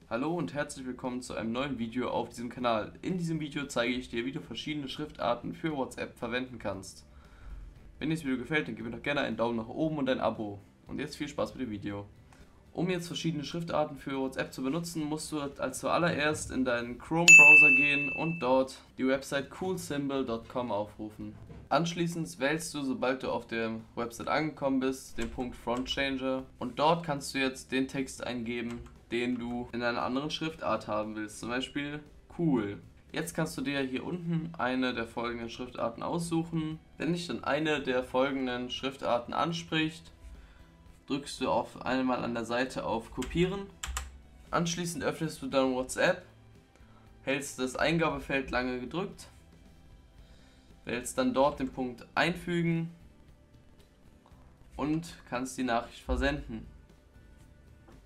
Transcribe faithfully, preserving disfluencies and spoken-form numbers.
Hallo und herzlich willkommen zu einem neuen Video auf diesem Kanal. In diesem Video zeige ich dir, wie du verschiedene Schriftarten für WhatsApp verwenden kannst. Wenn dir das Video gefällt, dann gib mir doch gerne einen Daumen nach oben und ein Abo. Und jetzt viel Spaß mit dem Video. Um jetzt verschiedene Schriftarten für WhatsApp zu benutzen, musst du als zuallererst in deinen Chrome-Browser gehen und dort die Website coolsymbol punkt com aufrufen. Anschließend wählst du, sobald du auf der Website angekommen bist, den Punkt Frontchanger und dort kannst du jetzt den Text eingeben, den du in einer anderen Schriftart haben willst, zum Beispiel cool. Jetzt kannst du dir hier unten eine der folgenden Schriftarten aussuchen. Wenn dich dann eine der folgenden Schriftarten anspricht, drückst du auf einmal an der Seite auf Kopieren. Anschließend öffnest du dann WhatsApp, hältst das Eingabefeld lange gedrückt, wählst dann dort den Punkt Einfügen und kannst die Nachricht versenden.